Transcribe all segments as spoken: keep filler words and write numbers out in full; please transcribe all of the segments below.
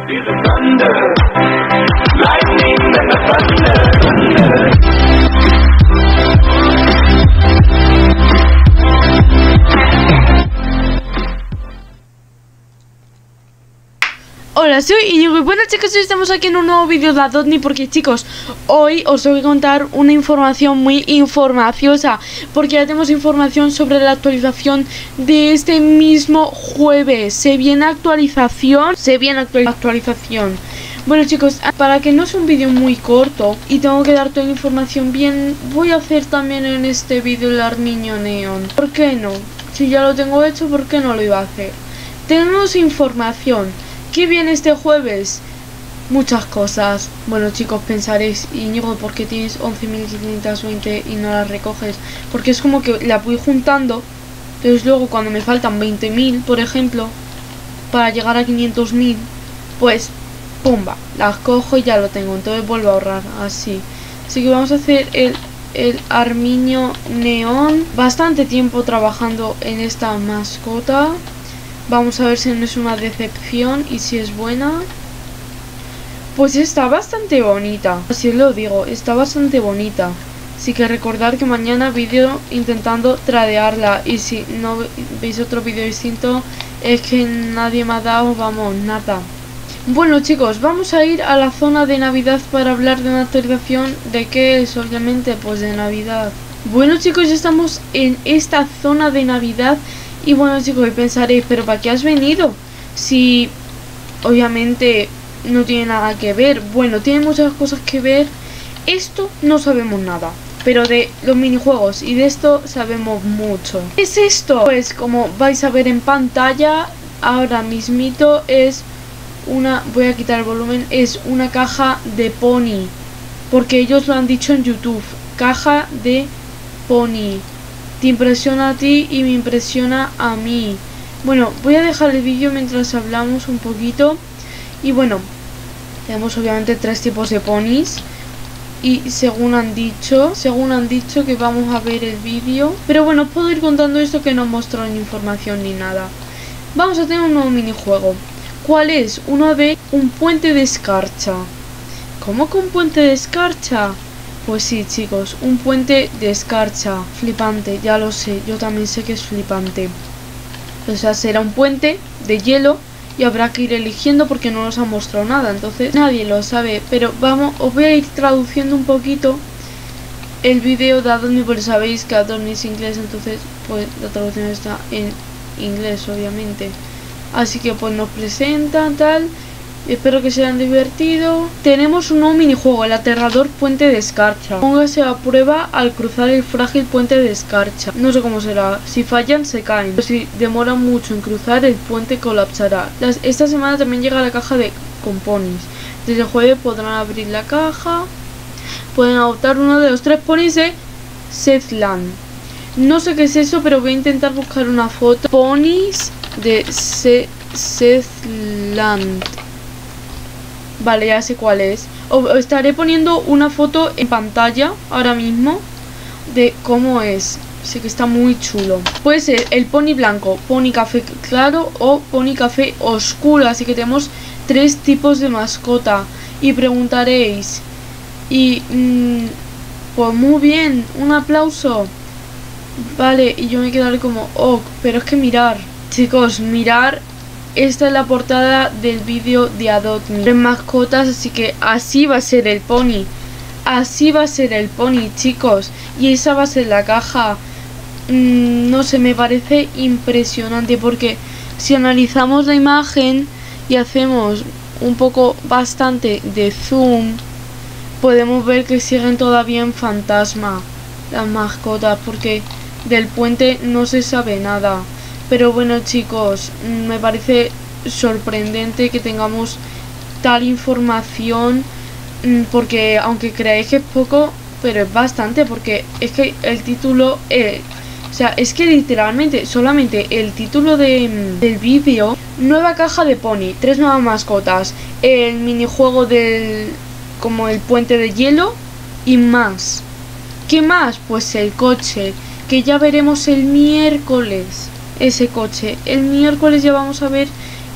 See the thunder, lightning and the thunder, thunder. Hola, soy Íñigo y bueno chicos, hoy estamos aquí en un nuevo vídeo de Adotni porque chicos, hoy os voy a contar una información muy informaciosa porque ya tenemos información sobre la actualización de este mismo jueves. Se viene actualización, se viene actual, actualización. Bueno chicos, para que no sea un vídeo muy corto y tengo que dar toda la información bien, voy a hacer también en este vídeo el Armiño Neon. ¿Por qué no? Si ya lo tengo hecho, ¿por qué no lo iba a hacer? Tenemos información. ¿Qué viene este jueves? Muchas cosas. Bueno chicos, pensaréis, Íñigo, ¿por qué tienes once mil quinientos veinte y no las recoges? Porque es como que la voy juntando. Entonces luego cuando me faltan veinte mil, por ejemplo, para llegar a quinientos mil, pues pumba, las cojo y ya lo tengo. Entonces vuelvo a ahorrar, así. Así que vamos a hacer el, el Armiño Neón. Bastante tiempo trabajando en esta mascota. Vamos a ver si no es una decepción y si es buena. Pues está bastante bonita, así lo digo, está bastante bonita. Así que recordar que mañana vídeo intentando tradearla. Y si no veis otro vídeo distinto, es que nadie me ha dado, vamos, nada. Bueno chicos, vamos a ir a la zona de Navidad para hablar de una actualización. ¿De qué es? Obviamente, pues de Navidad. Bueno chicos, ya estamos en esta zona de Navidad. Y bueno chicos, pensaréis, ¿pero para qué has venido? Si obviamente no tiene nada que ver. Bueno, tiene muchas cosas que ver. Esto no sabemos nada, pero de los minijuegos y de esto sabemos mucho. ¿Qué es esto? Pues como vais a ver en pantalla ahora mismito, es una... voy a quitar el volumen. Es una caja de pony, porque ellos lo han dicho en YouTube. Caja de pony. Te impresiona a ti y me impresiona a mí. Bueno, voy a dejar el vídeo mientras hablamos un poquito. Y bueno, tenemos obviamente tres tipos de ponis. Y según han dicho, según han dicho que vamos a ver el vídeo. Pero bueno, puedo ir contando esto que no mostró ni información ni nada. Vamos a tener un nuevo minijuego. ¿Cuál es? Uno de un puente de escarcha. ¿Cómo que un puente de escarcha? Pues sí chicos, un puente de escarcha. Flipante, ya lo sé, yo también sé que es flipante. O sea, será un puente de hielo y habrá que ir eligiendo porque no nos ha mostrado nada. Entonces nadie lo sabe, pero vamos, os voy a ir traduciendo un poquito el vídeo de Adotni, porque sabéis que Adotni es inglés, entonces pues la traducción está en inglés obviamente. Así que pues nos presentan tal. Espero que sea divertido. Tenemos un nuevo minijuego, el aterrador puente de escarcha. Póngase a prueba al cruzar el frágil puente de escarcha. No sé cómo será. Si fallan, se caen. Pero si demoran mucho en cruzar, el puente colapsará. Las, esta semana también llega la caja de componis. Desde el jueves podrán abrir la caja. Pueden adoptar uno de los tres ponis de Southland. No sé qué es eso, pero voy a intentar buscar una foto. Ponis de Southland. Vale, ya sé cuál es. Os estaré poniendo una foto en pantalla ahora mismo de cómo es. Sé que está muy chulo. Puede ser el pony blanco, pony café claro o pony café oscuro. Así que tenemos tres tipos de mascota. Y preguntaréis, y mmm, pues muy bien, un aplauso. Vale, y yo me quedaré como, oh, pero es que mirar, chicos, mirar. Esta es la portada del vídeo de Adotni. Tres mascotas, así que así va a ser el pony. Así va a ser el pony, chicos. Y esa va a ser la caja. Mm, no sé, me parece impresionante porque si analizamos la imagen y hacemos un poco bastante de zoom, podemos ver que siguen todavía en fantasma las mascotas, porque del puente no se sabe nada. Pero bueno chicos, me parece sorprendente que tengamos tal información, porque aunque creáis que es poco, pero es bastante, porque es que el título, eh, o sea, es que literalmente solamente el título de, del vídeo, nueva caja de pony, tres nuevas mascotas, el minijuego del, como el puente de hielo y más. ¿Qué más? Pues el coche, que ya veremos el miércoles. Ese coche, el miércoles ya vamos a ver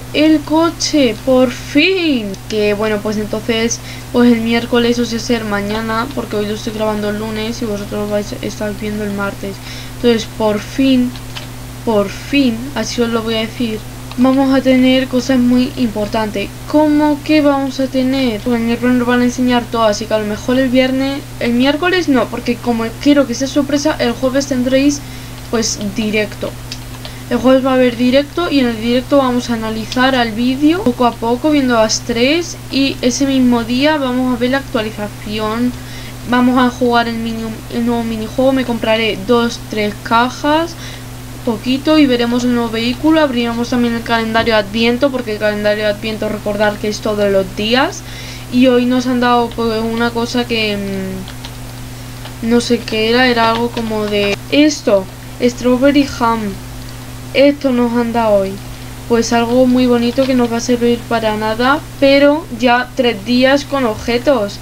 el coche, por fin. Que bueno, pues entonces, pues el miércoles o sea ser mañana, porque hoy lo estoy grabando el lunes y vosotros lo vais a estar viendo el martes. Entonces, por fin, por fin, así os lo voy a decir, vamos a tener cosas muy importantes. ¿Cómo que vamos a tener? Pues el miércoles nos van a enseñar todo, así que a lo mejor el viernes, el miércoles no, porque como quiero que sea sorpresa, el jueves tendréis pues directo. El jueves va a haber directo y en el directo vamos a analizar al vídeo poco a poco, viendo las tres, y ese mismo día vamos a ver la actualización. Vamos a jugar el, mini, el nuevo minijuego, me compraré dos, tres cajas, poquito, y veremos el nuevo vehículo. Abriremos también el calendario de Adviento, porque el calendario de Adviento, recordar que es todos los días. Y hoy nos han dado pues, una cosa que mmm, no sé qué era, era algo como de esto, Strawberry Ham. Esto nos han dado hoy, pues algo muy bonito que nos va a servir para nada, pero ya tres días con objetos.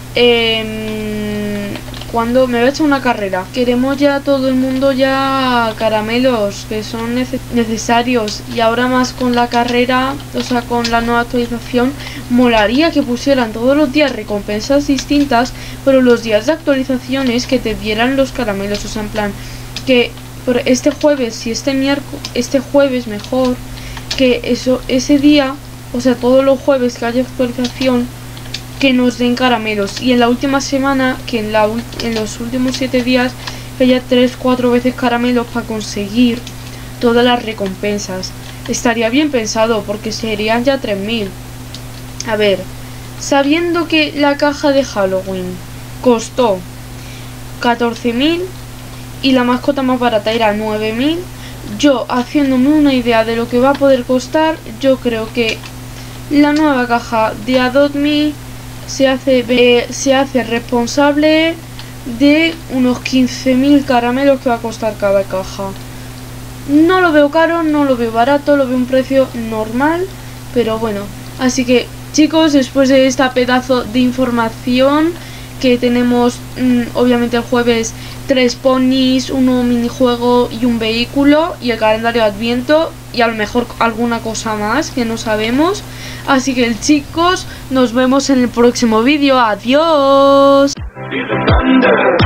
Eh, cuando me voy a echar una carrera, queremos ya todo el mundo ya caramelos que son nece necesarios, y ahora más con la carrera, o sea con la nueva actualización, molaría que pusieran todos los días recompensas distintas, pero los días de actualizaciones que te dieran los caramelos, o sea en plan que por este jueves y este miércoles, este jueves mejor, que eso ese día, o sea todos los jueves que haya actualización, que nos den caramelos, y en la última semana, que en, la, en los últimos siete días, que haya tres cuatro veces caramelos para conseguir todas las recompensas. Estaría bien pensado, porque serían ya tres mil. A ver, sabiendo que la caja de Halloween costó catorce mil y la mascota más barata era nueve mil, yo haciéndome una idea de lo que va a poder costar, yo creo que la nueva caja de Adopt Me se hace, eh, se hace responsable de unos quince mil caramelos que va a costar cada caja. No lo veo caro, no lo veo barato, lo veo un precio normal, pero bueno. Así que chicos, después de esta pedazo de información que tenemos, mmm, obviamente el jueves, tres ponis, un nuevo minijuego y un vehículo, y el calendario de Adviento, y a lo mejor alguna cosa más que no sabemos. Así que chicos, nos vemos en el próximo vídeo. Adiós. Feel the thunder.